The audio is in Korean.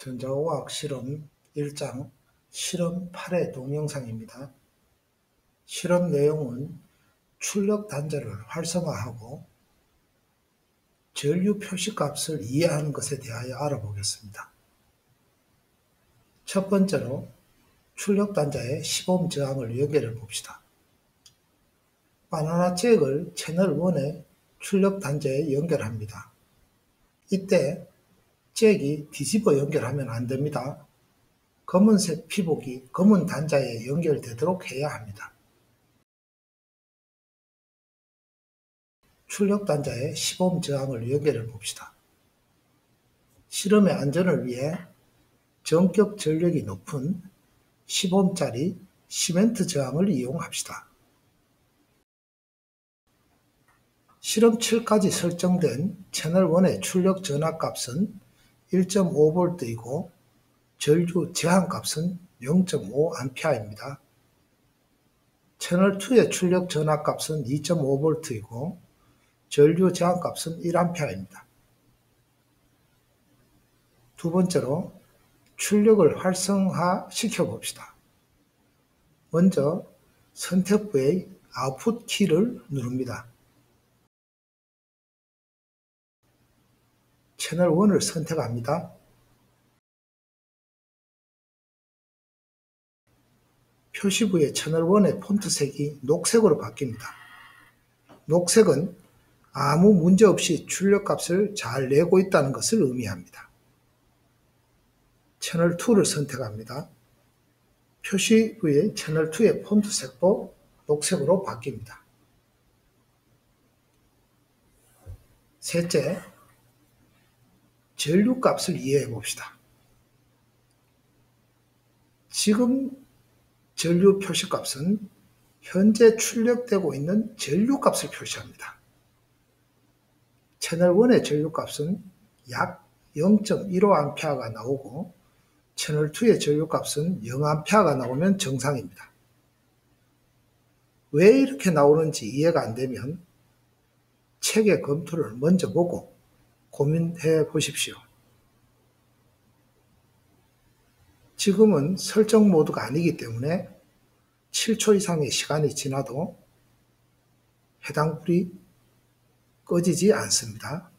전자공학 실험 1장 실험 8의 동영상입니다. 실험 내용은 출력 단자를 활성화하고 전류 표시값을 이해하는 것에 대하여 알아보겠습니다. 첫 번째로 출력 단자의 시범 저항을 연결해 봅시다. 바나나 잭을 채널 1의 출력 단자에 연결합니다. 이때 잭이 뒤집어 연결하면 안됩니다. 검은색 피복이 검은 단자에 연결되도록 해야 합니다. 출력 단자의 시범 저항을 연결해 봅시다. 실험의 안전을 위해 전격 전력이 높은 시범짜리 시멘트 저항을 이용합시다. 실험 7까지 설정된 채널 1의 출력 전압값은 1.5V이고 전류 제한값은 0.5A입니다. 채널 2의 출력 전압값은 2.5V이고 전류 제한값은 1A입니다. 두 번째로 출력을 활성화시켜 봅시다. 먼저 선택부의 아웃풋 키를 누릅니다. 채널 1을 선택합니다. 표시부의 채널 1의 폰트색이 녹색으로 바뀝니다. 녹색은 아무 문제 없이 출력값을 잘 내고 있다는 것을 의미합니다. 채널 2를 선택합니다. 표시부의 채널 2의 폰트색도 녹색으로 바뀝니다. 셋째, 전류값을 이해해 봅시다. 지금 전류 표시값은 현재 출력되고 있는 전류값을 표시합니다. 채널 1의 전류값은 약 0.15A가 나오고 채널 2의 전류값은 0A가 나오면 정상입니다. 왜 이렇게 나오는지 이해가 안 되면 책의 검토를 먼저 보고 고민해 보십시오. 지금은 설정 모드가 아니기 때문에 7초 이상의 시간이 지나도 해당 불이 꺼지지 않습니다.